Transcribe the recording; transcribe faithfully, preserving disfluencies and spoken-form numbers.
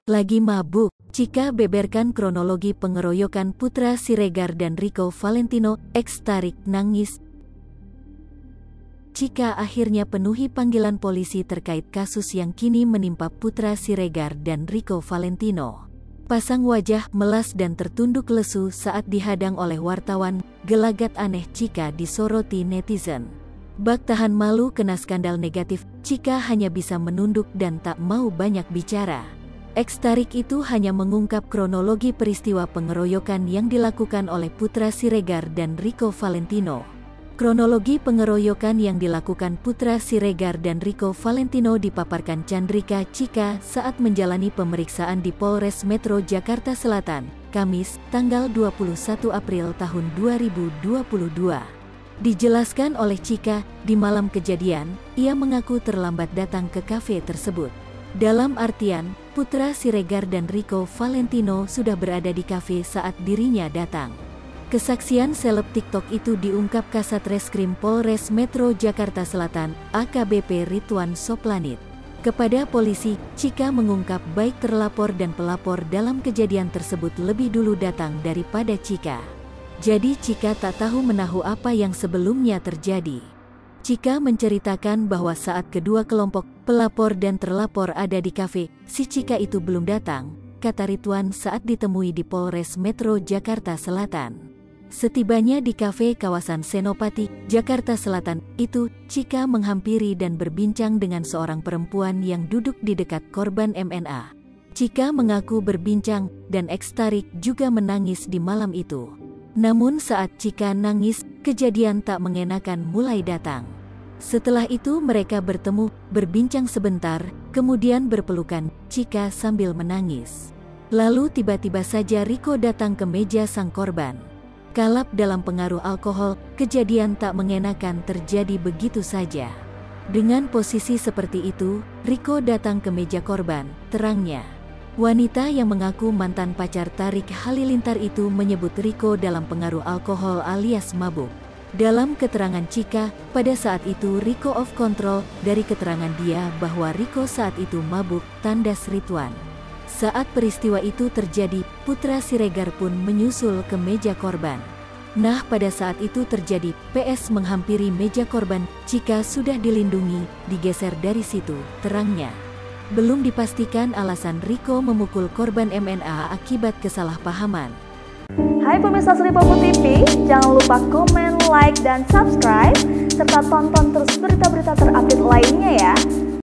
Lagi mabuk, Chika beberkan kronologi pengeroyokan Putra Siregar dan Rico Valentino, eks Tarik nangis. Chika akhirnya penuhi panggilan polisi terkait kasus yang kini menimpa Putra Siregar dan Rico Valentino. Pasang wajah melas dan tertunduk lesu saat dihadang oleh wartawan, gelagat aneh Chika disoroti netizen. Bak tahan malu kena skandal negatif, Chika hanya bisa menunduk dan tak mau banyak bicara. Eks Tarik itu hanya mengungkap kronologi peristiwa pengeroyokan yang dilakukan oleh Putra Siregar dan Rico Valentino. Kronologi pengeroyokan yang dilakukan Putra Siregar dan Rico Valentino dipaparkan Chandrika Chika saat menjalani pemeriksaan di Polres Metro Jakarta Selatan, Kamis, tanggal dua puluh satu April tahun dua ribu dua puluh dua. Dijelaskan oleh Chika, di malam kejadian, ia mengaku terlambat datang ke kafe tersebut. Dalam artian, Putra Siregar dan Rico Valentino sudah berada di kafe saat dirinya datang. Kesaksian seleb TikTok itu diungkap Kasat Reskrim Polres Metro Jakarta Selatan, A K B P Ridwan Soplanit. Kepada polisi, Chika mengungkap baik terlapor dan pelapor dalam kejadian tersebut lebih dulu datang daripada Chika. Jadi Chika tak tahu menahu apa yang sebelumnya terjadi. Chika menceritakan bahwa saat kedua kelompok pelapor dan terlapor ada di kafe, si Chika itu belum datang, kata Ridwan saat ditemui di Polres Metro Jakarta Selatan. Setibanya di kafe kawasan Senopati, Jakarta Selatan, itu, Chika menghampiri dan berbincang dengan seorang perempuan yang duduk di dekat korban M N A. Chika mengaku berbincang, dan eks Tarik juga menangis di malam itu. Namun saat Chika nangis, kejadian tak mengenakan mulai datang. Setelah itu mereka bertemu, berbincang sebentar, kemudian berpelukan, Chika sambil menangis. Lalu tiba-tiba saja Rico datang ke meja sang korban. Kalap dalam pengaruh alkohol, kejadian tak mengenakan terjadi begitu saja. Dengan posisi seperti itu, Rico datang ke meja korban, terangnya. Wanita yang mengaku mantan pacar Tarik Halilintar itu menyebut Rico dalam pengaruh alkohol alias mabuk. Dalam keterangan Chika, pada saat itu Rico off control. Dari keterangan dia bahwa Rico saat itu mabuk, tandas Ridwan. Saat peristiwa itu terjadi, Putra Siregar pun menyusul ke meja korban. Nah, pada saat itu terjadi, P S menghampiri meja korban, Chika sudah dilindungi, digeser dari situ, terangnya. Belum dipastikan alasan Rico memukul korban M N A akibat kesalahpahaman. Hai pemirsa Sri Popo T V, jangan lupa komen, like, dan subscribe, serta tonton terus berita-berita terupdate lainnya ya.